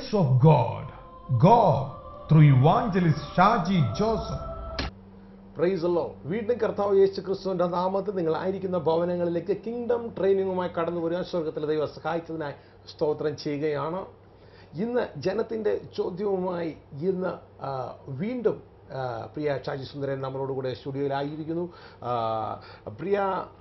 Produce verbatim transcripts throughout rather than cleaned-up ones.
grace of God, God through evangelist Shaji Joseph. Praise the Lord. വീണ്ടും കർത്താവ് യേശു ക്രിസ്തുവിന്റെ നാമത്തിൽ നിങ്ങളായിരിക്കുന്ന ഭവനങ്ങളിലേക്ക് കിങ്ഡം ട്രെയിനിങ്ങുമായി കടന്നു വരിക സ്വർഗത്തിലെ ദൈവം സഹായിച്ചതിനായി സ്തോത്രം ചെയ്യുകയാണ്. ഇന്ന് ജനത്തിൻ്റെ ചോദ്യവുമായി ഇന്ന് വീണ്ടും പ്രിയ ഷാജി സുന്ദരൻ നമ്മളോടുകൂടെ സ്റ്റുഡിയോയിലായിരിക്കുന്നു. പ്രിയ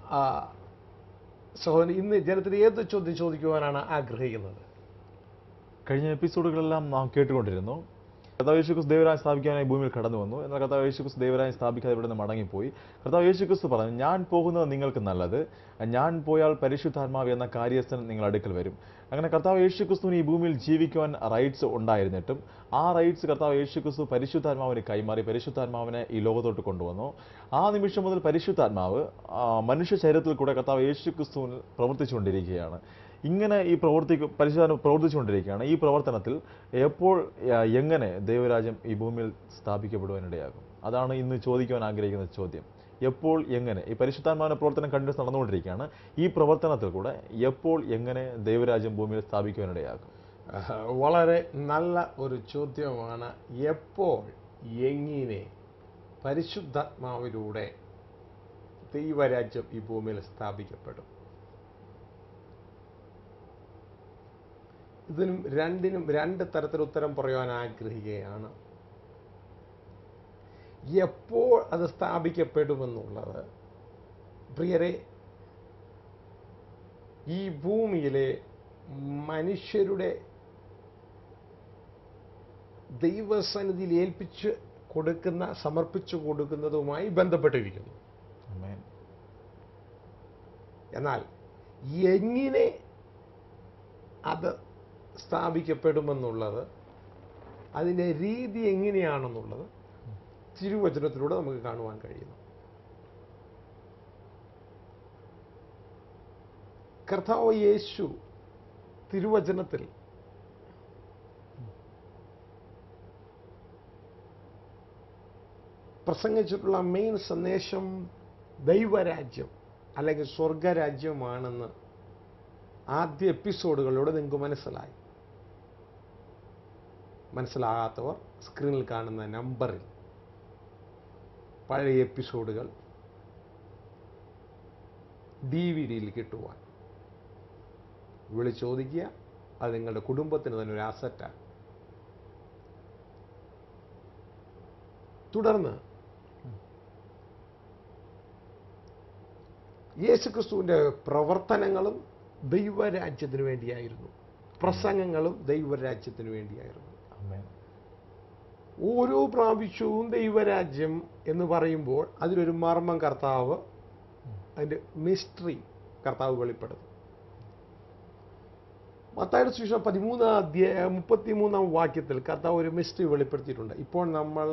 സഹോദരൻ, ഇന്ന് ജനത്തിന് ഏത് ചോദ്യം ചോദിക്കുവാനാണ് ആഗ്രഹിക്കുന്നത്? കഴിഞ്ഞ എപ്പിസോഡുകളെല്ലാം നാം കേട്ടുകൊണ്ടിരുന്നു. കർത്താവ് യേശു ക്രിസ്തു ദൈവരാജ്യം സ്ഥാപിക്കാനായി ഭൂമിയിൽ കടന്നു വന്നു. എന്നാൽ കർത്താവ് യേശു ക്രിസ്തു ദൈവരാജ്യം സ്ഥാപിക്കാതെ ഇവിടെ നിന്ന് മടങ്ങിപ്പോയി. കർത്താവ് യേശു ക്രിസ്തു പറഞ്ഞു, ഞാൻ പോകുന്നത് നിങ്ങൾക്ക് നല്ലത്, ഞാൻ പോയാൽ പരിശുദ്ധാത്മാവ് എന്ന കാര്യസ്ഥൻ നിങ്ങൾ അടുക്കൽ വരും. അങ്ങനെ കർത്താവ് യേശു ക്രിസ്തുവിന് ഈ ഭൂമിയിൽ ജീവിക്കുവാൻ റൈറ്റ്സ് ഉണ്ടായിരുന്നിട്ടും ആ റൈറ്റ്സ് കർത്താവ് യേശു ക്രിസ്തു പരിശുദ്ധാത്മാവിന് കൈമാറി പരിശുദ്ധാത്മാവിനെ ഈ ലോകത്തോട്ട് കൊണ്ടുവന്നു. ആ നിമിഷം മുതൽ പരിശുദ്ധാത്മാവ് മനുഷ്യ ശരീരത്തിൽ കൂടെ കർത്താവ് യേശു ക്രിസ്തുവിൽ പ്രവർത്തിച്ചുകൊണ്ടിരിക്കുകയാണ്. ഇങ്ങനെ ഈ പ്രവർത്തി പരിശുദ്ധാത്മ പ്രവർത്തിച്ചുകൊണ്ടിരിക്കുകയാണ്. ഈ പ്രവർത്തനത്തിൽ എപ്പോൾ എങ്ങനെ ദൈവരാജ്യം ഈ ഭൂമിയിൽ സ്ഥാപിക്കപ്പെടുവാനിടയാകും? അതാണ് ഇന്ന് ചോദിക്കുവാൻ ആഗ്രഹിക്കുന്ന ചോദ്യം. എപ്പോൾ എങ്ങനെ ഈ പരിശുദ്ധാത്മാവിന്റെ പ്രവർത്തനം കണ്ടിന്യൂസ് നടന്നുകൊണ്ടിരിക്കുകയാണ്. ഈ പ്രവർത്തനത്തിൽ കൂടെ എപ്പോൾ എങ്ങനെ ദൈവരാജ്യം ഭൂമിയിൽ സ്ഥാപിക്കുവാനിടയാകും? വളരെ നല്ല ഒരു ചോദ്യമാണ്. എപ്പോൾ എങ്ങനെ പരിശുദ്ധാത്മാവിലൂടെ ദൈവരാജ്യം ഈ ഭൂമിയിൽ സ്ഥാപിക്കപ്പെടും? ഇതിനും രണ്ടിനും രണ്ട് തരത്തിൽ ഉത്തരം പറയാൻ ആഗ്രഹിക്കുകയാണ്. എപ്പോൾ അത് സ്ഥാപിക്കപ്പെടുമെന്നുള്ളത്, പ്രിയരെ, ഈ ഭൂമിയിലെ മനുഷ്യരുടെ ദൈവസന്നിധിയിൽ ഏൽപ്പിച്ച് കൊടുക്കുന്ന സമർപ്പിച്ചു കൊടുക്കുന്നതുമായി ബന്ധപ്പെട്ടിരിക്കുന്നു. എന്നാൽ എങ്ങനെ അത് സ്ഥാപിക്കപ്പെടുമെന്നുള്ളത്, അതിൻ്റെ രീതി എങ്ങനെയാണെന്നുള്ളത് തിരുവചനത്തിലൂടെ നമുക്ക് കാണുവാൻ കഴിയുന്നു. കർത്താവ് യേശു തിരുവചനത്തിൽ പ്രസംഗിച്ചിട്ടുള്ള മെയിൻ സന്ദേശം ദൈവരാജ്യം അല്ലെങ്കിൽ സ്വർഗരാജ്യമാണെന്ന് ആദ്യ എപ്പിസോഡുകളിലൂടെ നിങ്ങൾക്ക് മനസ്സിലായി. മനസ്സിലാകാത്തവർ സ്ക്രീനിൽ കാണുന്ന നമ്പറിൽ പഴയ എപ്പിസോഡുകൾ ഡി വി ഡിയിൽ കിട്ടുവാൻ വിളിച്ച് ചോദിക്കുക. അത് നിങ്ങളുടെ കുടുംബത്തിന് തന്നെ ഒരു ആസറ്റാണ്. തുടർന്ന് യേശുക്രിസ്തുവിൻ്റെ പ്രവർത്തനങ്ങളും ദൈവരാജ്യത്തിന് വേണ്ടിയായിരുന്നു, പ്രസംഗങ്ങളും ദൈവരാജ്യത്തിന് വേണ്ടിയായിരുന്നു. ഓരോ പ്രാവശ്യവും ദൈവരാജ്യം എന്ന് പറയുമ്പോൾ അതിലൊരു മർമ്മം കർത്താവ്, അതിൻ്റെ മിസ്റ്ററി കർത്താവ് വെളിപ്പെടുത്തും. മത്തായിയുടെ സുവിശേഷം പതിമൂന്നാം അധ്യായം മുപ്പത്തിമൂന്നാം വാക്യത്തിൽ കർത്താവ് ഒരു മിസ്റ്ററി വെളിപ്പെടുത്തിയിട്ടുണ്ട്. ഇപ്പോൾ നമ്മൾ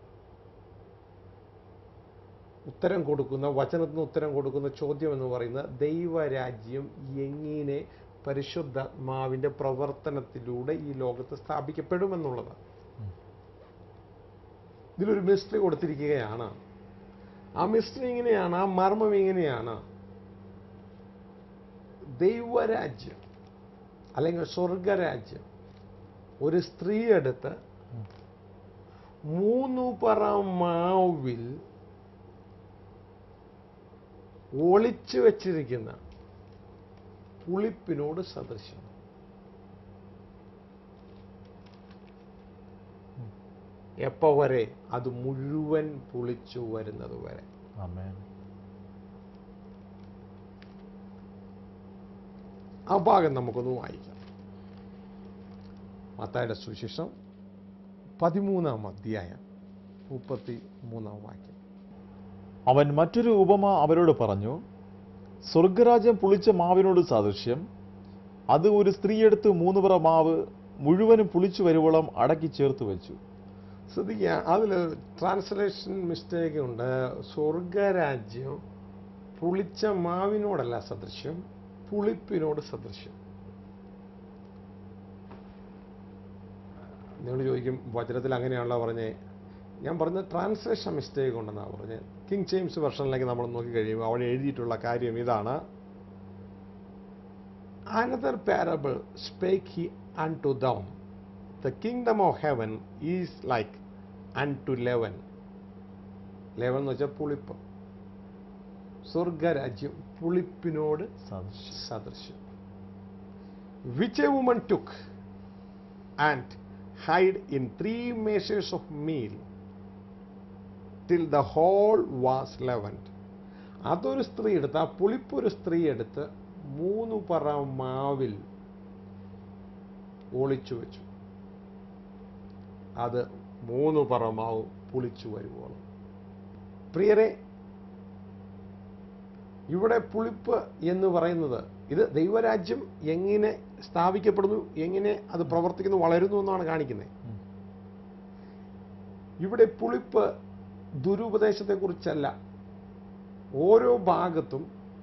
ഉത്തരം കൊടുക്കുന്ന വചനത്തിന് ഉത്തരം കൊടുക്കുന്ന ചോദ്യം എന്ന് പറയുന്നത് ദൈവരാജ്യം എങ്ങനെ പരിശുദ്ധാത്മാവിൻ്റെ പ്രവർത്തനത്തിലൂടെ ഈ ലോകത്ത് സ്ഥാപിക്കപ്പെടുമെന്നുള്ളതാണ്. ഇതിലൊരു മിസ്റ്ററി കൊടുത്തിരിക്കുകയാണ്. ആ മിസ്റ്ററി എങ്ങനെയാണ്? ആ മർമ്മം എങ്ങനെയാണ്? ദൈവരാജ്യം അല്ലെങ്കിൽ സ്വർഗരാജ്യം ഒരു സ്ത്രീ എടുത്ത് മൂന്നു പറ മാവിൽ ഒളിച്ചു വച്ചിരിക്കുന്ന പുളിപ്പിനോട് സദൃശം. എപ്പോ വരെ? അത് മുഴുവൻ പുളിച്ചു വരുന്നത് വരെ. ആ ഭാഗം നമുക്കൊന്ന് വായിക്കാം. മത്തായിയുടെ സുവിശേഷം പതിമൂന്നാം അധ്യായം മുപ്പത്തി മൂന്നാം വാക്യം. അവൻ മറ്റൊരു ഉപമ അവരോട് പറഞ്ഞു, സ്വർഗരാജ്യം പുളിച്ച മാവിനോട് സാദൃശ്യം. അത് ഒരു സ്ത്രീയെടുത്ത് മൂന്ന് പറ മാവ് മുഴുവനും പുളിച്ചു വരുവോളം അടക്കി ചേർത്ത് വെച്ചു. ശ്രദ്ധിക്കുക, അതിൽ ട്രാൻസ്ലേഷൻ മിസ്റ്റേക്ക് ഉണ്ട്. സ്വർഗരാജ്യം പുളിച്ച മാവിനോടല്ല സദൃശ്യം, പുളിപ്പിനോട് സദൃശ്യം. നിങ്ങൾ ചോദിക്കും, വചനത്തിൽ അങ്ങനെയാണല്ലോ പറഞ്ഞേ. ഞാൻ പറഞ്ഞ ട്രാൻസ്ലേഷൻ മിസ്റ്റേക്ക് ഉണ്ടെന്നാണ് പറഞ്ഞത്. കിങ് ജെയിംസ് വെർഷനിലേക്ക് നമ്മൾ നോക്കിക്കഴിയുമ്പോൾ അവിടെ എഴുതിയിട്ടുള്ള കാര്യം ഇതാണ്: Another parable spake he unto them, the kingdom of heaven is like unto leaven. leaven എന്ന് വെച്ചാൽ പുളിപ്പ്. സ്വർഗരാജ്യം പുളിപ്പിനോട് സാദൃശ്യം. സദൃശ്യം. which a woman took and hid in three measures of meal till the whole was leavened. അതൊരു സ്ത്രീ എടുത്ത്, ആ പുളിപ്പൊരു സ്ത്രീ എടുത്ത് മൂന്ന് പറ മാവിൽ ഒളിച്ചു വെച്ചു. അത് മൂന്ന് പറ മാവ് പുളിച്ചു വരുവോളം. പ്രിയരെ, ഇവിടെ പുളിപ്പ് എന്ന് പറയുന്നത് ഇത് ദൈവരാജ്യം എങ്ങനെ സ്ഥാപിക്കപ്പെടുന്നു, എങ്ങനെ അത് പ്രവർത്തിക്കുന്നു, വളരുന്നു എന്നാണ് കാണിക്കുന്നത്. ഇവിടെ പുളിപ്പ് ദുരുപദേശത്തെക്കുറിച്ചല്ല. ഓരോ ഭാഗത്തും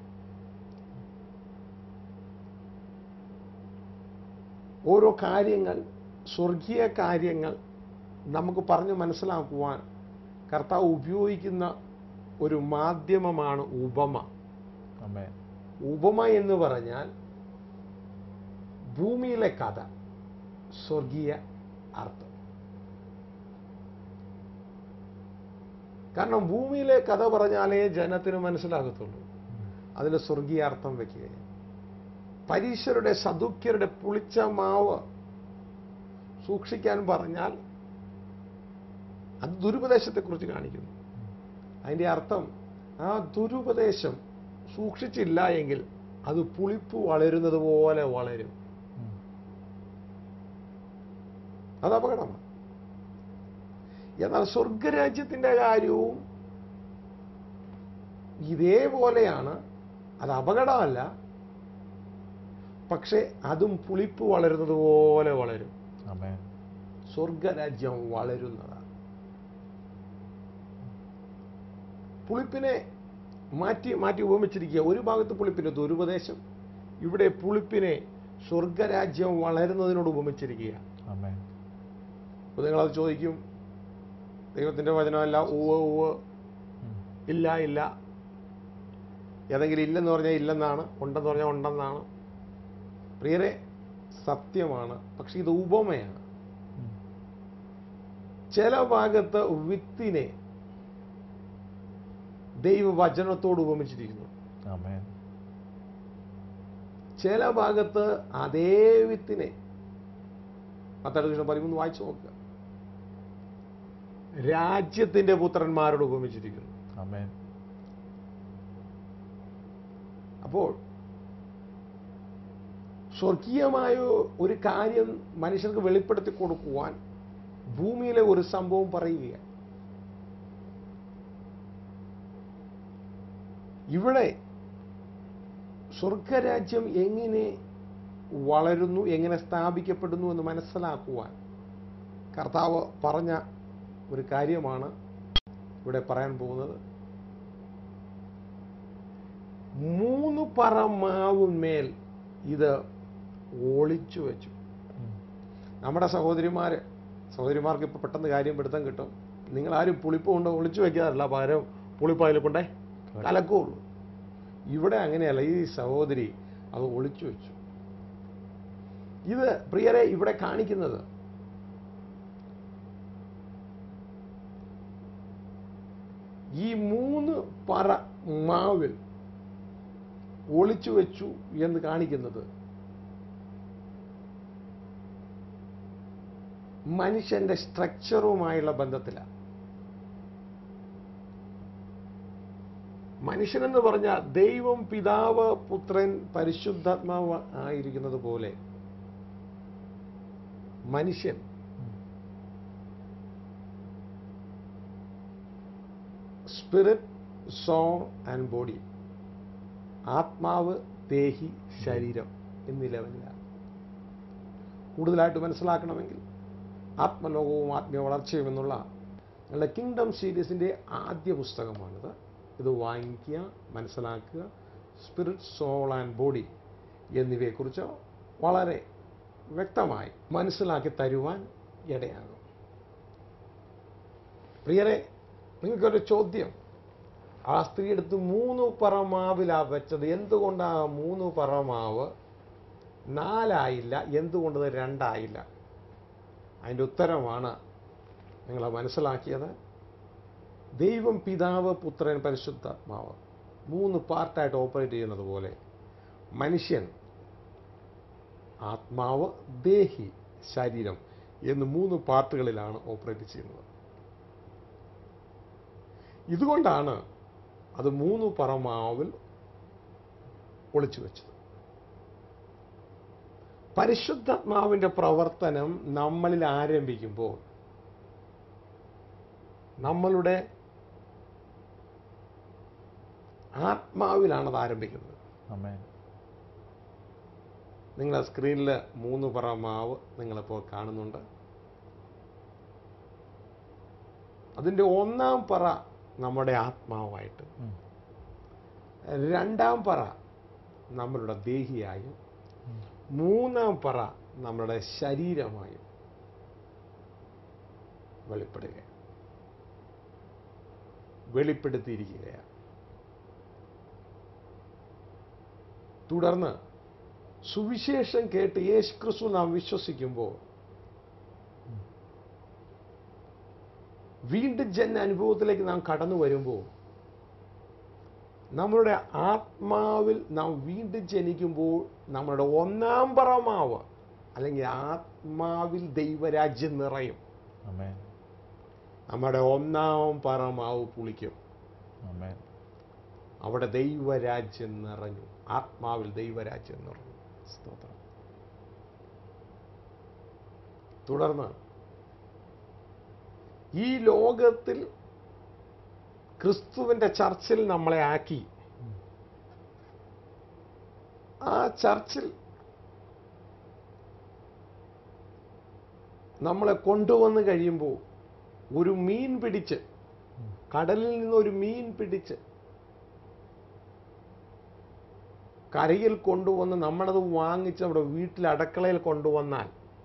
ഓരോ കാര്യങ്ങൾ, സ്വർഗീയ കാര്യങ്ങൾ നമുക്ക് പറഞ്ഞ് മനസ്സിലാക്കുവാൻ കർത്താവ് ഉപയോഗിക്കുന്ന ഒരു മാധ്യമമാണ് ഉപമ. ഉപമ എന്ന് പറഞ്ഞാൽ ഭൂമിയിലെ കഥ, സ്വർഗീയ അർത്ഥം. കാരണം ഭൂമിയിലെ കഥ പറഞ്ഞാലേ ജനത്തിന് മനസ്സിലാകത്തുള്ളൂ. അതിന് സ്വർഗീയ അർത്ഥം വെക്കുകയാണ്. പരീശരുടെ സദുക്യരുടെ പുളിച്ച മാവ് സൂക്ഷിക്കാൻ പറഞ്ഞാൽ അത് ദുരുപദേശത്തെക്കുറിച്ച് കാണിക്കുന്നു. അതിൻ്റെ അർത്ഥം ആ ദുരുപദേശം സൂക്ഷിച്ചില്ല എങ്കിൽ അത് പുളിപ്പ് വളരുന്നത് പോലെ വളരും. അത് അപകടമാണ്. എന്നാൽ സ്വർഗരാജ്യത്തിൻ്റെ കാര്യവും ഇതേപോലെയാണ്. അത് അപകടമല്ല, പക്ഷെ അതും പുളിപ്പ് വളരുന്നത് പോലെ വളരും. സ്വർഗരാജ്യം വളരുന്നതാണ്. പുളിപ്പിനെ മാറ്റി മാറ്റി ഉപമിച്ചിരിക്കുക. ഒരു ഭാഗത്ത് പുളിപ്പിന് ദുരുപദേശം, ഇവിടെ പുളിപ്പിനെ സ്വർഗരാജ്യം വളരുന്നതിനോട് ഉപമിച്ചിരിക്കുക. അപ്പോൾ നിങ്ങളത് ചോദിക്കും, ദൈവത്തിൻ്റെ വചനമല്ല, ഉവ്വ് ഉവ്വ്, ഇല്ല ഇല്ല, ഏതെങ്കിലും ഇല്ലെന്ന് പറഞ്ഞാൽ ഇല്ലെന്നാണ്, ഉണ്ടെന്ന് പറഞ്ഞാൽ ഉണ്ടെന്നാണ്. പ്രിയരെ, സത്യമാണ്, പക്ഷെ ഇത് ഉപമയാണ്. ചില ഭാഗത്ത് വിത്തിനെ ദൈവവചനത്തോട് ഉപമിച്ചിരിക്കുന്നു. ചില ഭാഗത്ത് അതേ വിത്തിനെ പത്താം പതിമൂന്ന് വായിച്ചു നോക്കുക, രാജ്യത്തിന്റെ പുത്രന്മാരോട് ഉപമിച്ചിരിക്കുന്നു. അപ്പോൾ സ്വർഗീയമായ ഒരു കാര്യം മനുഷ്യർക്ക് വെളിപ്പെടുത്തി കൊടുക്കുവാൻ ഭൂമിയിലെ ഒരു സംഭവം പറയുകയാണ്. ഇവിടെ സ്വർഗരാജ്യം എങ്ങനെ വളരുന്നു, എങ്ങനെ സ്ഥാപിക്കപ്പെടുന്നു എന്ന് മനസ്സിലാക്കുവാൻ കർത്താവ് പറഞ്ഞ ഒരു കാര്യമാണ് ഇവിടെ പറയാൻ പോകുന്നത്. മൂന്ന് പറ മാവുമേൽ ഇത് ഒളിച്ചു വെച്ചു. നമ്മുടെ സഹോദരിമാര് സഹോദരിമാർക്ക് ഇപ്പൊ പെട്ടെന്ന് കാര്യം പിടുത്തം കിട്ടും. നിങ്ങളാരും പുളിപ്പ് കൊണ്ട് ഒളിച്ചു വെക്കാറില്ല, പകരം പുളിപ്പ് അതിൽ കൊണ്ടേ കലക്കുള്ളൂ. ഇവിടെ അങ്ങനെയല്ല. ഈ സഹോദരി അത് ഒളിച്ചു വെച്ചു. ഇത് പ്രിയരെ ഇവിടെ കാണിക്കുന്നത് ഈ മൂന്ന് പറ മാവിൽ ഒളിച്ചു വെച്ചു എന്ന് കാണിക്കുന്നത് മനുഷ്യന്റെ സ്ട്രക്ചറുമായുള്ള ബന്ധത്തിലാണ്. മനുഷ്യനെന്ന് പറഞ്ഞാൽ ദൈവം പിതാവ് പുത്രൻ പരിശുദ്ധാത്മാവ് ആയിരിക്കുന്നത് പോലെ മനുഷ്യൻ സ്പിരിറ്റ്, സോൾ ആൻഡ് ബോഡി, ആത്മാവ്, ദേഹി, ശരീരം എന്നീ ലെവലിലാണ്. കൂടുതലായിട്ട് മനസ്സിലാക്കണമെങ്കിൽ ആത്മലോകവും ആത്മീയ വളർച്ചയും എന്നുള്ള ഞങ്ങളുടെ കിങ്ഡം സീരീസിൻ്റെ ആദ്യ പുസ്തകമാണിത്. ഇത് വാങ്ങിക്കുക, മനസ്സിലാക്കുക. സ്പിരിറ്റ്, സോൾ ആൻഡ് ബോഡി എന്നിവയെക്കുറിച്ച് വളരെ വ്യക്തമായി മനസ്സിലാക്കി തരുവാൻ ഇടയാകും. പ്രിയരെ, നിങ്ങൾക്കൊരു ചോദ്യം. ആ സ്ത്രീ എടുത്ത് മൂന്ന് പറമാവിലാണ് വെച്ചത്. എന്തുകൊണ്ട് ആ മൂന്ന് പറമാവ് നാലായില്ല? എന്തുകൊണ്ടത് രണ്ടായില്ല? അതിൻ്റെ ഉത്തരമാണ് നിങ്ങൾ മനസ്സിലാക്കിയത്. ദൈവം പിതാവ്, പുത്രൻ, പരിശുദ്ധാത്മാവ് മൂന്ന് പാർട്ടായിട്ട് ഓപ്പറേറ്റ് ചെയ്യുന്നത് പോലെ മനുഷ്യൻ ആത്മാവ്, ദേഹി, ശരീരം എന്ന് മൂന്ന് പാർട്ടുകളിലാണ് ഓപ്പറേറ്റ് ചെയ്യുന്നത്. ഇതുകൊണ്ടാണ് അത് മൂന്ന് പറമാവിൽ ഒളിച്ചു വെച്ചത്. പരിശുദ്ധാത്മാവിൻ്റെ പ്രവർത്തനം നമ്മളിൽ ആരംഭിക്കുമ്പോൾ നമ്മളുടെ ആത്മാവിലാണത് ആരംഭിക്കുന്നത്. നിങ്ങളുടെ സ്ക്രീനിൽ മൂന്ന് പറ മാവ് നിങ്ങളിപ്പോൾ കാണുന്നുണ്ട്. അതിൻ്റെ ഒന്നാം പറ നമ്മുടെ ആത്മാവായിട്ട്, രണ്ടാം പറ നമ്മളുടെ ദേഹിയായും, മൂന്നാം പറ നമ്മളുടെ ശരീരമായും വെളിപ്പെടുക വെളിപ്പെടുത്തിയിരിക്കുകയാണ്. തുടർന്ന് സുവിശേഷം കേട്ട് യേശുക്രിസ്തു നാം വിശ്വസിക്കുമ്പോൾ വീണ്ടും ജന്മ അനുഭവത്തിലേക്ക് നാം കടന്നു വരുമ്പോൾ നമ്മളുടെ ആത്മാവിൽ നാം വീണ്ടും ജനിക്കുമ്പോൾ നമ്മളുടെ ഒന്നാം പറമാവ് അല്ലെങ്കിൽ ആത്മാവിൽ ദൈവരാജ്യം നിറയും. നമ്മുടെ ഒന്നാം പറമാവ് പുളിക്കും. അവിടെ ദൈവരാജ്യം നിറഞ്ഞു. ആത്മാവിൽ ദൈവരാജ്യം നിറഞ്ഞു. സ്തോത്രം. തുടർന്ന് ഈ ലോകത്തിൽ ക്രിസ്തുവിന്റെ ചർച്ചിൽ നമ്മളെ ആക്കി. ആ ചർച്ചിൽ നമ്മളെ കൊണ്ടുവന്ന് കഴിയുമ്പോൾ ഒരു മീൻ പിടിച്ച്, കടലിൽ നിന്ന് ഒരു മീൻ പിടിച്ച് കരയിൽ കൊണ്ടുവന്ന് നമ്മളത് വാങ്ങിച്ച് നമ്മുടെ വീട്ടിൽ അടുക്കളയിൽ കൊണ്ടുവന്നാൽ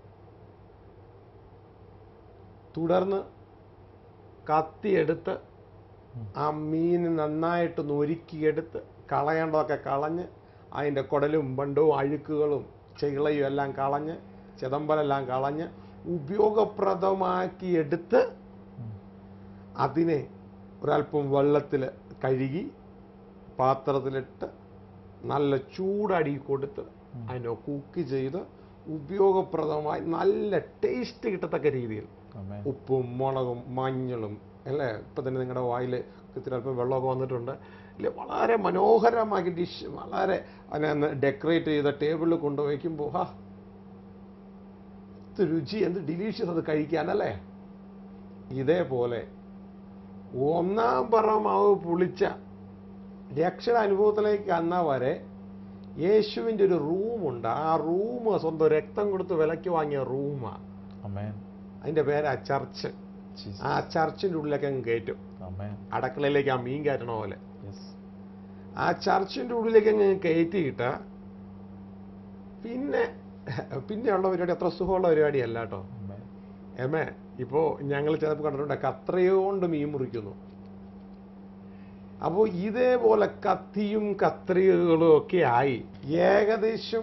തുടർന്ന് കത്തിയെടുത്ത് ആ മീൻ നന്നായിട്ട് നൊരുക്കിയെടുത്ത് കളയേണ്ടതൊക്കെ കളഞ്ഞ് അതിൻ്റെ കുടലും ബണ്ടവും അഴുക്കുകളും ചെകിളയും എല്ലാം കളഞ്ഞ് ചിദംബരെല്ലാം കളഞ്ഞ് ഉപയോഗപ്രദമാക്കിയെടുത്ത് അതിനെ ഒരല്പം വെള്ളത്തിൽ കഴുകി പാത്രത്തിലിട്ട് നല്ല ചൂടടി കൊടുത്ത് അതിനെ കുക്ക് ചെയ്ത് ഉപയോഗപ്രദമായി നല്ല ടേസ്റ്റ് കിട്ടത്തക്ക രീതിയിൽ ഉപ്പും മുളകും മഞ്ഞളും അല്ലേ, ഇപ്പം തന്നെ നിങ്ങളുടെ വായിൽ ഇത്തിരി അല്പം വെള്ളമൊക്കെ വന്നിട്ടുണ്ട് ഇല്ലേ, വളരെ മനോഹരമാക്കി ഡിഷ് വളരെ അതിനെ ഡെക്കറേറ്റ് ചെയ്ത ടേബിളിൽ കൊണ്ടുവയ്ക്കുമ്പോൾ ഹാ എന്ത് രുചി, എന്ത് ഡിലീഷ്യസ് അത് കഴിക്കാനല്ലേ. ഇതേപോലെ ഒന്നാം പറമാവ് പുളിച്ച രക്ഷണ അനുഭവത്തിലേക്ക് അന്ന വരെ യേശുവിൻ്റെ ഒരു റൂമുണ്ട്. ആ റൂം സ്വന്തം രക്തം കൊടുത്ത് വിലയ്ക്ക് വാങ്ങിയ റൂമാണ്. അതിൻ്റെ പേരാ ചർച്ച്. ആ ചർച്ചിൻ്റെ ഉള്ളിലേക്ക് അങ്ങ് കയറ്റും. അടക്കളയിലേക്ക് ആ മീൻ കയറ്റണ പോലെ ആ ചർച്ചിൻ്റെ ഉള്ളിലേക്ക് അങ്ങ് കയറ്റിയിട്ട് പിന്നെ പിന്നെയുള്ള പരിപാടി അത്ര സുഖമുള്ള പരിപാടിയല്ല കേട്ടോ. ഏമേ ഇപ്പോൾ ഞങ്ങൾ ചിലപ്പോൾ കണ്ടിട്ടുണ്ട് കത്രയോണ്ട് മീൻ മുറിക്കുന്നു. അപ്പോൾ ഇതേപോലെ കത്തിയും കത്രികകളും ഒക്കെ ആയി ഏകദേശം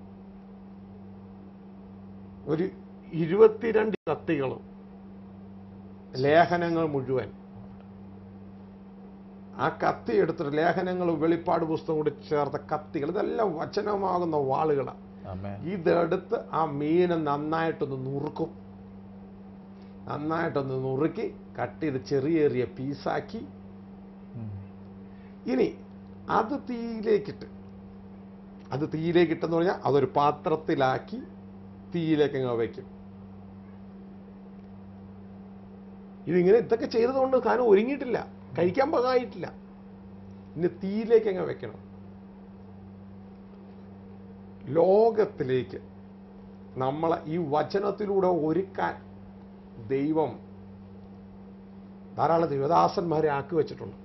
ഒരു ഇരുപത്തിരണ്ട് കത്തികളും ലേഖനങ്ങൾ മുഴുവൻ ആ കത്തി എടുത്തിട്ട് ലേഖനങ്ങളും വെളിപ്പാട് പുസ്തകം കൂടി ചേർത്ത കത്തികൾ, ഇതെല്ലാം വചനമാകുന്ന വാളുകളാണ്. ഇതെടുത്ത് ആ മീനെ നന്നായിട്ടൊന്ന് നുറുക്കും. നന്നായിട്ടൊന്ന് നുറുക്കി കട്ട് ചെയ്ത് ചെറിയ ചെറിയ പീസാക്കി ഇനി അത് തീയിലേക്കിട്ട് അത് തീയിലേക്കിട്ടെന്ന് പറഞ്ഞാൽ അതൊരു പാത്രത്തിലാക്കി തീയിലേക്ക് അങ്ങ് വയ്ക്കും. ഇതിങ്ങനെ ഇതൊക്കെ ചെയ്തതുകൊണ്ട് സാധനം ഒരുങ്ങിയിട്ടില്ല, കഴിക്കാൻ പാകമായിട്ടില്ല. ഇനി തീയിലേക്ക് അങ്ങ് വെക്കണം. ലോകത്തിലേക്ക് നമ്മളെ ഈ വചനത്തിലൂടെ ഒരുക്കാൻ ദൈവം ധാരാളം ദൈവദാസന്മാരെ ആക്കി വെച്ചിട്ടുണ്ട്.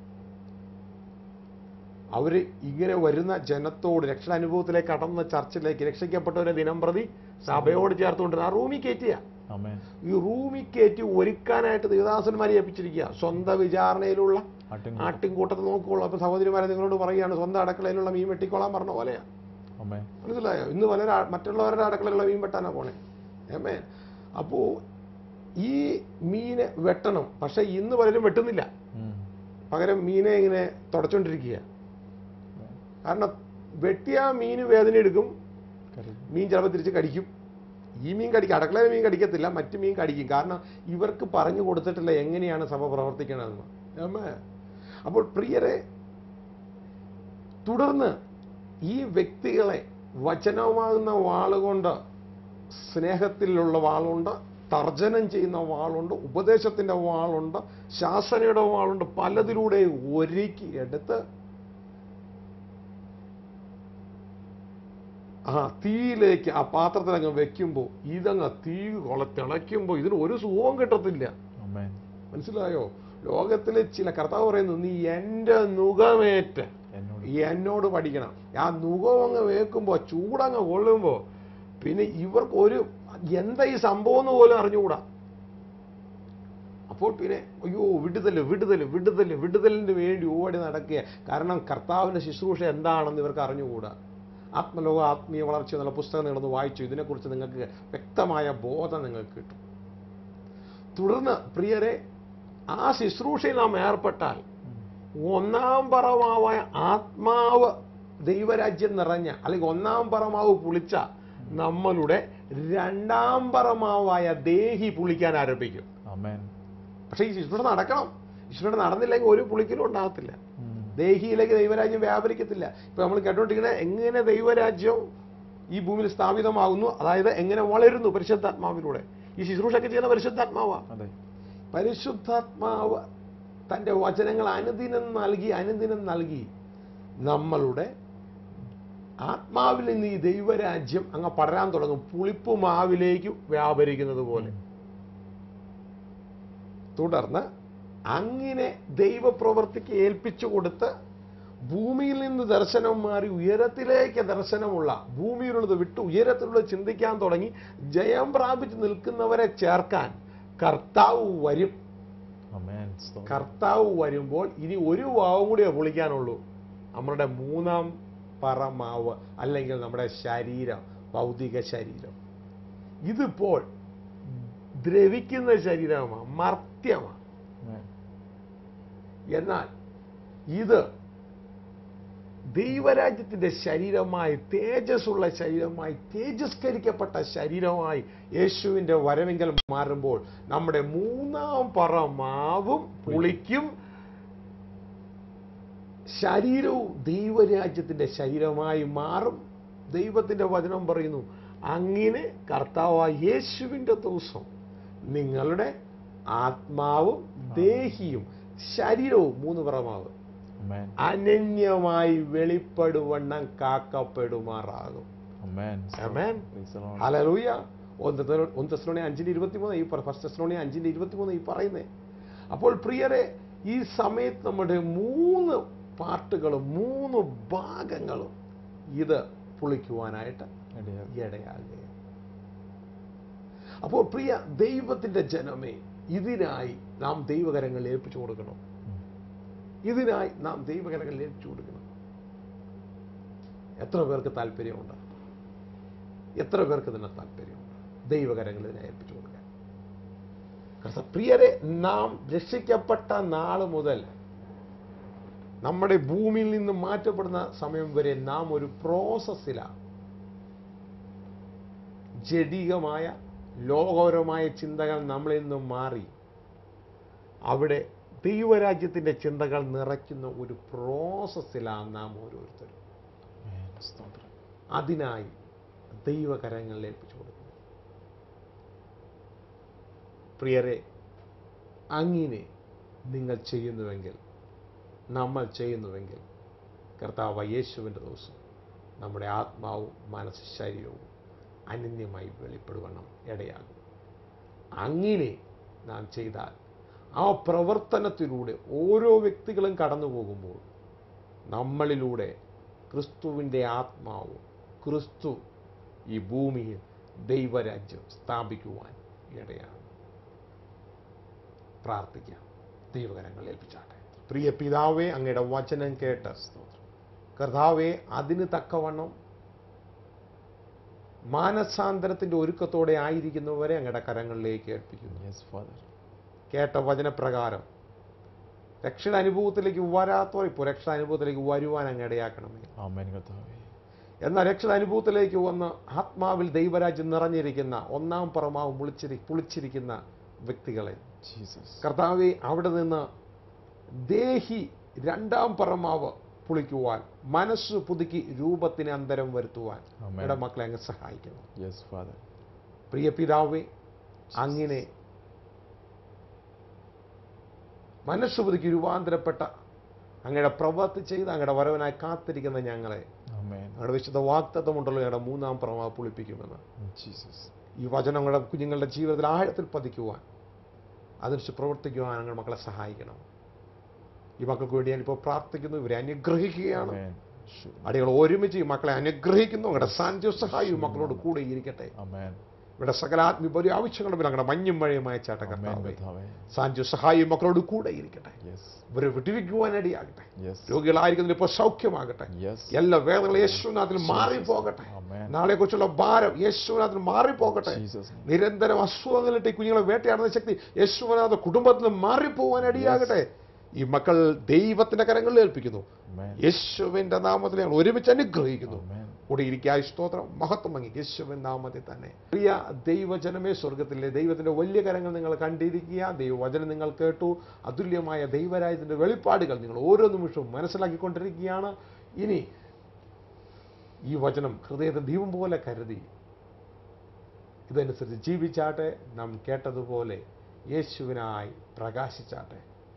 അവർ ഇങ്ങനെ വരുന്ന ജനത്തോട് രക്ഷാനുഭവത്തിലേക്ക് കടന്ന ചർച്ചിലേക്ക് രക്ഷിക്കപ്പെട്ടവരെ ദിനം പ്രതി സഭയോട് ചേർത്തുകൊണ്ടിരുന്ന ആ റൂമിൽ കയറ്റിയ ഈ റൂമിൽ കയറ്റി ഒരുക്കാനായിട്ട് ദൈവദാസന്മാരെ ഏൽപ്പിച്ചിരിക്കുക. സ്വന്തം വിചാരണയിലുള്ള ആട്ടിൻകൂട്ടത്തെ നോക്കുകയുള്ളൂ. അപ്പൊ സഹോദരിമാരെ നിങ്ങളോട് പറയുകയാണ്, സ്വന്തം അടുക്കളയിലുള്ള മീൻ വെട്ടിക്കോളാൻ പറഞ്ഞ പോലെയാ. മനസ്സിലായോ? ഇന്ന് പല മറ്റുള്ളവരുടെ അടുക്കളയിലുള്ള മീൻ വെട്ടാനാ പോണേ. ഏമേ അപ്പോൾ ഈ മീനെ വെട്ടണം, പക്ഷെ ഇന്ന് പലരും വെട്ടുന്നില്ല. പകരം മീനെ ഇങ്ങനെ തുടച്ചോണ്ടിരിക്കുക. കാരണം വെട്ടിയ മീന് വേദന എടുക്കും, മീൻ ചിലപ്പോൾ തിരിച്ച് കടിക്കും. ഈ മീൻ കടിക്കും, അടുക്കളയിലെ മീൻ കടിക്കത്തില്ല, മറ്റു മീൻ കടിക്കും. കാരണം ഇവർക്ക് പറഞ്ഞു കൊടുത്തിട്ടില്ല എങ്ങനെയാണ് സഭ പ്രവർത്തിക്കണമെന്ന്. അമ്മേ, അപ്പോൾ പ്രിയരെ, തുടർന്ന് ഈ വ്യക്തികളെ വചനമാകുന്ന വാളുകൊണ്ട്, സ്നേഹത്തിലുള്ള വാളുണ്ട്, തർജനം ചെയ്യുന്ന വാളുണ്ട്, ഉപദേശത്തിൻ്റെ വാളുണ്ട്, ശാസനയുടെ വാളുണ്ട്, പലതിലൂടെ ഒരുക്കി എടുത്ത് ആ തീയിലേക്ക് ആ പാത്രത്തിലങ്ങ് വെക്കുമ്പോൾ ഇതങ്ങ് തീ കൊള തിളയ്ക്കുമ്പോൾ ഇതിന് ഒരു സുഖവും കിട്ടത്തില്ല. മനസ്സിലായോ? ലോകത്തിലെ ചില കർത്താവ് പറയുന്നു, നീ എൻ്റെ നുകമേറ്റ് എന്നോട് പഠിക്കണം. ആ നുകം അങ്ങ് വേക്കുമ്പോൾ, ചൂടങ്ങ് കൊള്ളുമ്പോൾ പിന്നെ ഇവർക്ക് ഒരു എന്താ ഈ സംഭവം എന്ന് പോലും അറിഞ്ഞുകൂടാ. അപ്പോൾ പിന്നെ അയ്യോ വിടുതല് വിടുതല് വിടുതല് വിടുതലിന് വേണ്ടി ഓടി നടക്കുക. കാരണം കർത്താവിൻ്റെ ശുശ്രൂഷ എന്താണെന്ന് ഇവർക്ക് അറിഞ്ഞുകൂടാ. ആത്മലോക ആത്മീയ വളർച്ച എന്നുള്ള പുസ്തകം നിങ്ങളൊന്ന് വായിച്ചു, ഇതിനെക്കുറിച്ച് നിങ്ങൾക്ക് വ്യക്തമായ ബോധം നിങ്ങൾക്ക് കിട്ടും. തുടർന്ന് പ്രിയരെ, ആ ശുശ്രൂഷയിൽ നാം ഏർപ്പെട്ടാൽ ഒന്നാം പറമാവായ ആത്മാവ് ദൈവരാജ്യം നിറഞ്ഞ, അല്ലെങ്കിൽ ഒന്നാം പറമാവ് പുളിച്ച നമ്മളുടെ രണ്ടാം പറമാവായ ദേഹി പുളിക്കാൻ ആരംഭിക്കും. പക്ഷെ ഈ ശുശ്രൂഷ നടക്കണം. ശുശ്രൂഷ നടന്നില്ലെങ്കിൽ ഒരു പുളിക്കലും ഉണ്ടാകത്തില്ല. ദേഹിയിലേക്ക് ദൈവരാജ്യം വ്യാപരിക്കത്തില്ല. ഇപ്പൊ നമ്മൾ കേട്ടോണ്ടിരിക്കുന്നത് എങ്ങനെ ദൈവരാജ്യം ഈ ഭൂമിയിൽ സ്ഥാപിതമാകുന്നു, അതായത് എങ്ങനെ വളരുന്നു പരിശുദ്ധാത്മാവിലൂടെ. ഈ ശുശ്രൂഷയൊക്കെ ചെയ്യുന്ന പരിശുദ്ധാത്മാവാണ്. പരിശുദ്ധാത്മാവ് തൻ്റെ വചനങ്ങൾ അനുദിനം നൽകി അനുദിനം നൽകി നമ്മളുടെ ആത്മാവിൽ നിന്ന് ഈ ദൈവരാജ്യം അങ്ങ് പടരാൻ തുടങ്ങും, പുളിപ്പ് മാവിലേക്ക് വ്യാപരിക്കുന്നത് പോലെ. തുടർന്ന് അങ്ങനെ ദൈവപ്രവൃത്തിക്ക് ഏൽപ്പിച്ചു കൊടുത്ത് ഭൂമിയിൽ നിന്ന് ദർശനം മാറി ഉയരത്തിലേക്ക് ദർശനമുള്ള, ഭൂമിയിലുള്ളത് വിട്ട് ഉയരത്തിലുള്ളത് ചിന്തിക്കാൻ തുടങ്ങി ജയം പ്രാപിച്ച് നിൽക്കുന്നവരെ ചേർക്കാൻ കർത്താവ് വരും. കർത്താവ് വരുമ്പോൾ ഇനി ഒരു വാവും കൂടിയേ പൊളിക്കാനുള്ളൂ, നമ്മളുടെ മൂന്നാം പറമാവ്, അല്ലെങ്കിൽ നമ്മുടെ ശരീരം, ഭൗതിക ശരീരം. ഇതിപ്പോൾ ദ്രവിക്കുന്ന ശരീരമാണ്, മർത്യമാണ്. എന്നാൽ ഇത് ദൈവരാജ്യത്തിന്റെ ശരീരമായി, തേജസ്സുള്ള ശരീരമായി, തേജസ്കരിക്കപ്പെട്ട ശരീരമായി യേശുവിന്റെ വരവെങ്കിൽ മാറുമ്പോൾ നമ്മുടെ മൂന്നാം പറമാവും പുളിക്കും, ശരീരവും ദൈവരാജ്യത്തിന്റെ ശരീരമായി മാറും. ദൈവത്തിന്റെ വചനം പറയുന്നു, അങ്ങനെ കർത്താവായ യേശുവിന്റെ ദിവസം നിങ്ങളുടെ ആത്മാവും ദേഹിയും ശരീരവും, മൂന്ന് പറമാവ്, അനന്യമായി വെളിപ്പെടുവണ്ണം കാക്കപ്പെടുമാറാകും. ഹല്ലേലൂയ. ഒന്ന് തെസ്സലോനിയ അഞ്ചിന്റെ ഇരുപത്തിമൂന്ന് ഈ ഫസ്റ്റ് തെസ്സലോനിയ അഞ്ചിന്റെ ഇരുപത്തിമൂന്ന് ഈ പറയുന്നേ. അപ്പോൾ പ്രിയരെ, ഈ സമയത്ത് നമ്മുടെ മൂന്ന് പാർട്ടുകളും മൂന്ന് ഭാഗങ്ങളും ഇത് പുളിക്കുവാനായിട്ട് ഇടയാകുകയാണ്. അപ്പോൾ പ്രിയ ദൈവത്തിന്റെ ജനമേ, ഇതിനായി നാം ദൈവകരങ്ങളിൽ ഏൽപ്പിച്ചു കൊടുക്കണം. ഇതിനായി നാം ദൈവകരങ്ങളിൽ ഏൽപ്പിച്ചു കൊടുക്കണം. എത്ര പേർക്ക് താല്പര്യമുണ്ട്? എത്ര പേർക്ക് ഇതിന് താല്പര്യമുണ്ട്? ദൈവകരങ്ങളിൽ ഇതിനെ ഏൽപ്പിച്ചു കൊടുക്കാൻ. കാരണം പ്രിയരെ, നാം രക്ഷിക്കപ്പെട്ട നാൾ മുതൽ നമ്മുടെ ഭൂമിയിൽ നിന്ന് മാറ്റപ്പെടുന്ന സമയം വരെ നാം ഒരു പ്രോസസ്സിലാണ്. ജഡികമായ ലോകപരമായ ചിന്തകൾ നമ്മളിൽ നിന്നും മാറി അവിടെ ദൈവരാജ്യത്തിന്റെ ചിന്തകൾ നിറയ്ക്കുന്ന ഒരു പ്രോസസ്സിലാണ് നാം ഓരോരുത്തരും. അതിനായി ദൈവകരങ്ങളിൽ ഏൽപ്പിച്ചു കൊടുക്കുന്നു. പ്രിയരെ, അങ്ങനെ നിങ്ങൾ ചെയ്യുന്നുവെങ്കിൽ, നമ്മൾ ചെയ്യുന്നുവെങ്കിൽ, കർത്താവ് യേശുവിൻ്റെ ദിവസം നമ്മുടെ ആത്മാവും മനസ്സ് ശരീരവും അനന്യമായി വെളിപ്പെടുവണം ഇടയാകും. അങ്ങനെ നാം ചെയ്താൽ ആ പ്രവർത്തനത്തിലൂടെ ഓരോ വ്യക്തികളും കടന്നു പോകുമ്പോൾ നമ്മളിലൂടെ ക്രിസ്തുവിൻ്റെ ആത്മാവും ക്രിസ്തു ഈ ഭൂമിയിൽ ദൈവരാജ്യം സ്ഥാപിക്കുവാൻ ഇടയാകും. പ്രാർത്ഥിക്കാം. ദൈവകരങ്ങൾ ഏൽപ്പിച്ചാട്ടെ. പ്രിയ പിതാവേ, അങ്ങയുടെ വചനം കേട്ട് കർത്താവേ, അതിന് തക്കവണ്ണം മാനസാന്തരത്തിന്റെ ഒരുക്കത്തോടെ ആയിരിക്കുന്നവരെ അങ്ങയുടെ കരങ്ങളിലേക്ക് ഏൽപ്പിക്കുന്നു. Yes, Father. കേട്ട വചനപ്രകാരം രക്ഷണ അനുഭവത്തിലേക്ക് വരാത്തവർ ഇപ്പോൾ രക്ഷണ അനുഭവത്തിലേക്ക് വരുവാൻ അങ്ങ് ഇടയാക്കണമേ. ആമേൻ കർത്താവേ. എന്നാൽ രക്ഷണ അനുഭവത്തിലേക്ക് വന്ന് ആത്മാവിൽ ദൈവരാജ്യം നിറഞ്ഞിരിക്കുന്ന ഒന്നാം പറമാവ് പുളിച്ചിരി പുളിച്ചിരിക്കുന്ന വ്യക്തികളെ ജീസസ് കർത്താവെ അവിടെ നിന്ന് ദേഹി രണ്ടാം പറമാവ് പുളിക്കുവാൻ, മനസ്സ് പുതുക്കി രൂപത്തിന് അന്തരം വരുത്തുവാൻ നമ്മുടെ മക്കളെ അങ്ങ് സഹായിക്കുന്നു. Yes, Father. പ്രിയ പിതാവേ, അങ്ങനെ മനസ്സ് പുതുക്കി രൂപാന്തരപ്പെട്ട അങ്ങയുടെ പ്രവൃത്തി ചെയ്ത് അങ്ങയുടെ വരവനായി കാത്തിരിക്കുന്ന ഞങ്ങളെ ഞങ്ങളുടെ വിശുദ്ധ വാഗ്ദത്തമുണ്ടല്ലോ ഞങ്ങളുടെ മൂന്നാം പറമാവ് പുളിപ്പിക്കുമെന്ന്. ഈ വചനം ഞങ്ങളുടെ കുഞ്ഞുങ്ങളുടെ ജീവിതത്തിൽ ആഴത്തിൽ പതിക്കുവാൻ, അതിനുശേഷം പ്രവർത്തിക്കുവാൻ ഞങ്ങളുടെ മക്കളെ സഹായിക്കണം. ഈ മക്കൾക്ക് വേണ്ടി ഞാനിപ്പോൾ പ്രാർത്ഥിക്കുന്നു. ഇവരെ അനുഗ്രഹിക്കുകയാണ്. അടികൾ ഒരുമിച്ച് ഈ മക്കളെ അനുഗ്രഹിക്കുന്നു. ഞങ്ങളുടെ സാന്നിധ്യ സഹായം മക്കളോട് കൂടെ ഇരിക്കട്ടെ. ഇവിടെ സകലാത്മീയ വലിയ ആവശ്യങ്ങളുടെ മേൽ ഞങ്ങളുടെ മഞ്ഞും മഴയുമായ ചാട്ടക്കർത്താവേ, സാന്നിധ്യ സഹായം മക്കളോട് കൂടെ ഇരിക്കട്ടെ. ഇവരെ വിട്ടിരിക്കുവാനിടയാകട്ടെ. രോഗികളായിരിക്കുന്നതിൽ ഇപ്പോൾ സൗഖ്യമാകട്ടെ. എല്ലാ വേദനകളും യേശുനാഥിൽ മാറിപ്പോകട്ടെ. നാളെ കുറിച്ചുള്ള ഭാരം യേശുനാഥിൽ മാറിപ്പോകട്ടെ. നിരന്തരം അസുഖങ്ങളിട്ട് ഈ കുഞ്ഞുങ്ങളെ വേട്ടയാടുന്ന ശക്തി യേശുനാഥ കുടുംബത്തിൽ മാറിപ്പോവാനിടയാകട്ടെ. ഈ മക്കൾ ദൈവത്തിന്റെ കരങ്ങളിൽ ഏൽപ്പിക്കുന്നു. യേശുവിന്റെ നാമത്തിൽ ഞങ്ങൾ ഒരുമിച്ച് അനുഗ്രഹിക്കുന്നു. കൂടെ ഇരിക്കായ സ്തോത്രം, മഹത്വം അങ്ങ് യേശുവിന്റെ നാമത്തിൽ തന്നെ. പ്രിയ ദൈവജനമേ, സ്വർഗത്തിലെ ദൈവത്തിന്റെ വലിയ കരങ്ങൾ നിങ്ങൾ കണ്ടിരിക്കുക. ദൈവവചനം നിങ്ങൾ കേട്ടു. അതുല്യമായ ദൈവരാജ്യത്തിന്റെ വെളിപ്പാടുകൾ നിങ്ങൾ ഓരോ നിമിഷവും മനസ്സിലാക്കിക്കൊണ്ടിരിക്കുകയാണ്. ഇനി ഈ വചനം ഹൃദയത്തെ ദീപം പോലെ കരുതി ഇതനുസരിച്ച് ജീവിച്ചാട്ടെ. നാം കേട്ടതുപോലെ യേശുവിനായി പ്രകാശിച്ചാട്ടെ.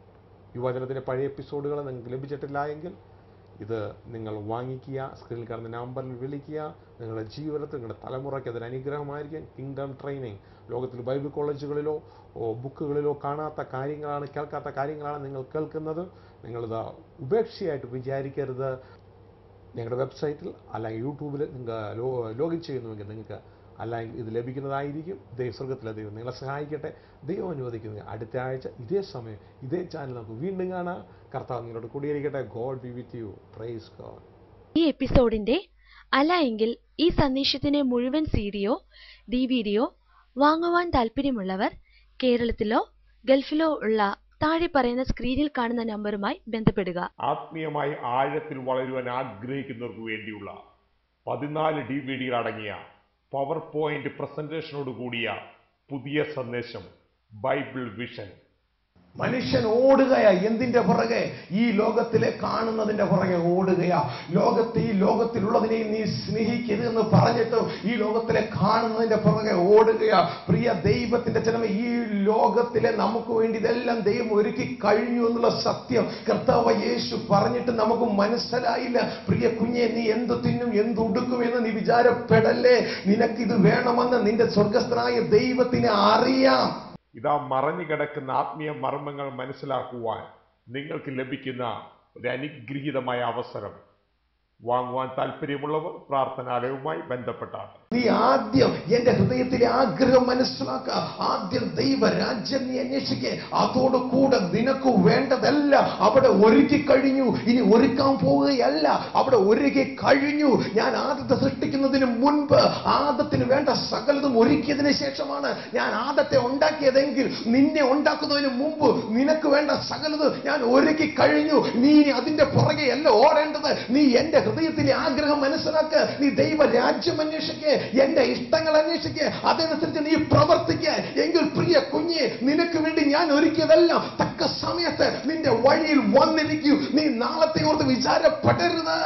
ഈ വചനത്തിൻ്റെ പഴയ എപ്പിസോഡുകൾ നിങ്ങൾക്ക് ലഭിച്ചിട്ടില്ല എങ്കിൽ ഇത് നിങ്ങൾ വാങ്ങിക്കുക. സ്ക്രീനിൽ കാണുന്ന നമ്പറിൽ വിളിക്കുക. നിങ്ങളുടെ ജീവിതത്തിൽ നിങ്ങളുടെ തലമുറയ്ക്ക് അതൊരു അനുഗ്രഹമായിരിക്കും. കിങ്ഡം ട്രെയിനിങ് ലോകത്തിൽ ബൈബിൾ കോളേജുകളിലോ ബുക്കുകളിലോ കാണാത്ത കാര്യങ്ങളാണ്, കേൾക്കാത്ത കാര്യങ്ങളാണ് നിങ്ങൾ കേൾക്കുന്നത്. നിങ്ങളിത് ഉപേക്ഷയായിട്ട് വിചാരിക്കരുത്. ഞങ്ങളുടെ വെബ്സൈറ്റിൽ അല്ലെങ്കിൽ യൂട്യൂബിൽ നിങ്ങൾ ലോഗിൻ ചെയ്യുന്നുവെങ്കിൽ നിങ്ങൾക്ക് അല്ലെങ്കിൽ ഇത് ലഭിക്കുന്നതായിരിക്കും. ദൈവസ്വർഗത്തിലെ ദൈവം നിങ്ങളെ സഹായിക്കട്ടെ. ദൈവം അനുവദിക്കുന്നത് അടുത്ത ആഴ്ച ഇതേ സമയം ഇതേ ചാനൽ നമുക്ക് വീണ്ടും കാണാം. കർത്താവ് നിങ്ങളോട് കൂടിയിരിക്കട്ടെ. God be with you. Praise God. ഈ എപ്പിസോഡിന്റെ അല്ല എങ്കിൽ ഈ സന്ദേശത്തിന്റെ മുഴുവൻ സീഡിയോ ഡി വി ഡിയോ വാങ്ങുവാൻ താല്പര്യമുള്ളവർ കേരളത്തിലോ ഗൾഫിലോ ഉള്ള താഴെ പറയുന്ന സ്ക്രീനിൽ കാണുന്ന നമ്പറുമായി ബന്ധപ്പെടുക. ആത്മീയമായി ആഴത്തിൽ വളരുവാൻ ആഗ്രഹിക്കുന്നവർക്ക് വേണ്ടിയുള്ള പതിനാല് ഡി വി ഡികൾ അടങ്ങിയ പവർ പോയിന്റ് പ്രസന്റേഷനോട് കൂടിയ പുതിയ സന്ദേശം ബൈബിൾ വിഷൻ. മനുഷ്യൻ ഓടുകയാ എന്തിന്റെ പുറകെ? ഈ ലോകത്തിലെ കാണുന്നതിന്റെ പുറകെ ഓടുകയാ. ലോകത്തെ ഈ ലോകത്തിലുള്ളതിനെ നീ സ്നേഹിക്കരുതെന്ന് പറഞ്ഞിട്ട് ഈ ലോകത്തിലെ കാണുന്നതിന്റെ പുറകെ ഓടുകയാ. പ്രിയ ദൈവത്തിന്റെ ജനമേ, ഈ ലോകത്തിലെ നമുക്ക് വേണ്ടി ഇതെല്ലാം ദൈവം ഒരുക്കി കഴിഞ്ഞു എന്നുള്ള സത്യം കർത്താവ് യേശു പറഞ്ഞിട്ട് നമുക്ക് മനസ്സിലായില്ല. പ്രിയ കുഞ്ഞെ, നീ എന്ത് തിന്നും എന്ത് ഉടുക്കുമെന്ന് നീ വിചാരപ്പെടല്ലേ. നിനക്കിത് വേണമെന്ന് നിന്റെ സ്വർഗസ്ഥനായ ദൈവത്തിനെ അറിയാം. ഇതാ മറഞ്ഞു കിടക്കുന്ന ആത്മീയ മർമ്മങ്ങൾ മനസ്സിലാക്കുവാൻ നിങ്ങൾക്ക് ലഭിക്കുന്ന ഒരു അനുഗ്രഹീതമായ അവസരം. വാങ്ങുവാൻ താല്പര്യമുള്ളവർ പ്രാർത്ഥനാലയവുമായി ബന്ധപ്പെട്ടാണ്. നീ ആദ്യം എന്റെ ഹൃദയത്തിലെ ആഗ്രഹം മനസ്സിലാക്ക. ആദ്യം ദൈവരാജ്യം നീ അന്വേഷിക്കേ. അതോട് കൂടെ നിനക്ക് വേണ്ടതെല്ലാം അവിടെ ഒരുക്കി കഴിഞ്ഞു. ഇനി ഒരുക്കാൻ പോവുകയല്ല, അവിടെ ഒരുക്കി കഴിഞ്ഞു. ഞാൻ ആദത്തെ സൃഷ്ടിക്കുന്നതിന് മുൻപ് ആദത്തിന് വേണ്ട സകലതും ഒരുക്കിയതിനു ശേഷമാണ് ഞാൻ ആദത്തെ ഉണ്ടാക്കിയതെങ്കിൽ നിന്നെ ഉണ്ടാക്കുന്നതിന് മുമ്പ് നിനക്ക് വേണ്ട സകലത് ഞാൻ ഒരുക്കി കഴിഞ്ഞു. നീ ഇനി അതിന്റെ പുറകെയല്ല ഓടേണ്ടത്. നീ എന്റെ ഹൃദയത്തിലെ ആഗ്രഹം മനസ്സിലാക്കുക. നീ ദൈവരാജ്യം അന്വേഷിക്കുക, എന്റെ ഇഷ്ടങ്ങൾ അന്വേഷിക്കുക, അതനുസരിച്ച് നീ പ്രവർത്തിക്കുക. എങ്കിൽ പ്രിയ കുഞ്ഞെ, നിനക്ക് വേണ്ടി ഞാൻ ഒരുക്കിയതെല്ലാം തക്ക സമയത്ത് നിന്റെ വഴിയിൽ വന്നിരിക്കൂ. നീ നാളത്തെ ഓർത്ത് വിചാരപ്പെടരുത്.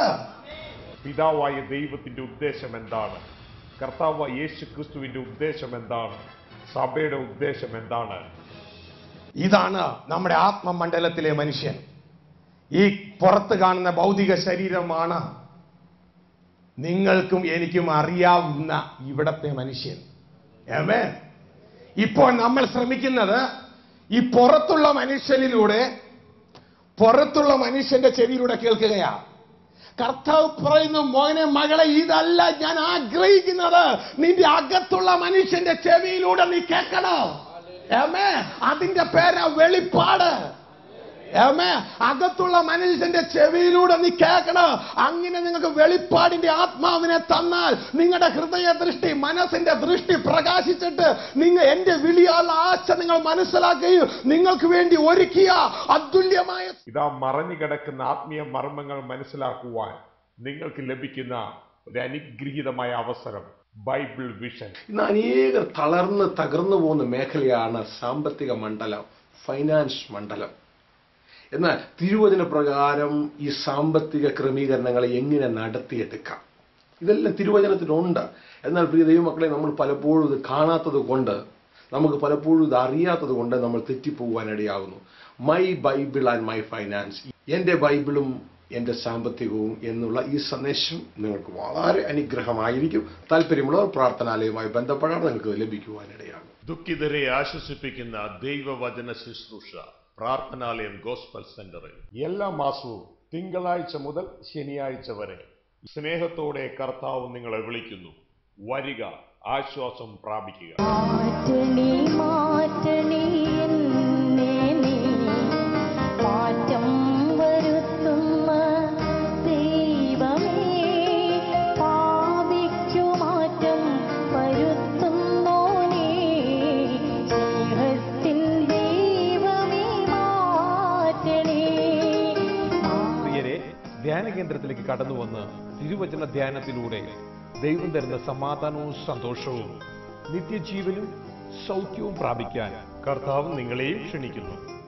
പിതാവായ ദൈവത്തിന്റെ ഉദ്ദേശം എന്താണ്? കർത്താവായ യേശു ക്രിസ്തുവിന്റെ ഉദ്ദേശം എന്താണ്? സഭയുടെ ഉദ്ദേശം എന്താണ്? ഇതാണ് നമ്മുടെ ആത്മമണ്ഡലത്തിലെ മനുഷ്യൻ. ഈ പുറത്ത് കാണുന്ന ഭൗതിക ശരീരമാണ് നിങ്ങൾക്കും എനിക്കും അറിയാവുന്ന ഇവിടത്തെ മനുഷ്യൻ. ആമേൻ. ഇപ്പോൾ നമ്മൾ ശ്രമിക്കുന്നത് ഈ പുറത്തുള്ള മനുഷ്യനിലൂടെ പുറത്തുള്ള മനുഷ്യന്റെ ചെവിയിലൂടെ കേൾക്കുകയാ. കർത്താവ് പറയുന്നു, മോനെ മകളെ, ഇതല്ല ഞാൻ ആഗ്രഹിക്കുന്നത്. നിന്റെ അകത്തുള്ള മനുഷ്യന്റെ ചെവിയിലൂടെ നീ കേൾക്കണം. ആമേൻ. അതിന്റെ പേരാ വെളിപ്പാട്. ആമേൻ. അകത്തുള്ള മനുഷ്യന്റെ ചെവിയിലൂടെ നീ കേൾക്കണം. അങ്ങനെ നിങ്ങൾക്ക് വെളിപ്പാടിന്റെ ആത്മാവിനെ തന്നാൽ നിങ്ങളുടെ ഹൃദയ ദൃഷ്ടി, മനസ്സിന്റെ ദൃഷ്ടി പ്രകാശിച്ചിട്ട് നിങ്ങൾ എന്റെ വിളിയാലുള്ള ആശ നിങ്ങൾ മനസ്സിലാക്കുകയും നിങ്ങൾക്ക് വേണ്ടി ഒരുക്കിയ അതുല്യമായ ഇതാ മറഞ്ഞു കിടക്കുന്ന ആത്മീയ മർമ്മങ്ങൾ മനസ്സിലാക്കുവാൻ നിങ്ങൾക്ക് ലഭിക്കുന്ന ഒരു അനുഗ്രഹീതമായ അവസരം ബൈബിൾ വിഷൻ. ഇന്ന് അനേകർ തളർന്ന് തകർന്നു പോകുന്ന മേഖലയാണ് സാമ്പത്തിക മണ്ഡലം, ഫൈനാൻസ് മണ്ഡലം. എന്നാൽ തിരുവചന പ്രകാരം ഈ സാമ്പത്തിക ക്രമീകരണങ്ങളെ എങ്ങനെ നടത്തിയെടുക്കാം, ഇതെല്ലാം തിരുവചനത്തിലുണ്ട്. എന്നാൽ പ്രിയ ദൈവമക്കളെ, നമ്മൾ പലപ്പോഴും ഇത് കാണാത്തത് കൊണ്ട്, നമുക്ക് പലപ്പോഴും ഇത് അറിയാത്തത് കൊണ്ട് നമ്മൾ തെറ്റിപ്പോകാനിടയാകുന്നു. My Bible and my finance, എൻ്റെ ബൈബിളും എൻ്റെ സാമ്പത്തികവും എന്നുള്ള ഈ സന്ദേശം നിങ്ങൾക്ക് വളരെ അനുഗ്രഹമായിരിക്കും. താല്പര്യമുള്ളവർ പ്രാർത്ഥനാലയവുമായി ബന്ധപ്പെടാൻ നിങ്ങൾക്ക് ലഭിക്കുവാനിടയാകും. ദുഃഖിതരെ ആശ്വസിപ്പിക്കുന്ന ദൈവവചന ശുശ്രൂഷ പ്രാർത്ഥനാലയം ഗോസ്പൽ സെന്ററിൽ എല്ലാ മാസവും തിങ്കളാഴ്ച മുതൽ ശനിയാഴ്ച വരെ സ്നേഹത്തോടെ കർത്താവ് നിങ്ങളെ വിളിക്കുന്നു. വരിക, ആശ്വാസം പ്രാപിക്കുക. മാറ്റണേ മാറ്റണേ എന്നെ നീ, മാറ്റം വരുത്തുന്ന ദൈവമേ, പാപിക്കു മാറ്റം വരുത്തുന്നോനേ, സ്നേഹത്തിൻ ദൈവമേ മാറ്റണേ. പ്രിയരെ, ധ്യാന കേന്ദ്രത്തിലേക്ക് കടന്നു വന്ന് തിരുവചന ധ്യാനത്തിലൂടെ ദൈവം തരുന്ന സമാധാനവും സന്തോഷവും നിത്യജീവനും സൗഖ്യവും പ്രാപിക്കാൻ കർത്താവ് നിങ്ങളെയും ക്ഷണിക്കുന്നു.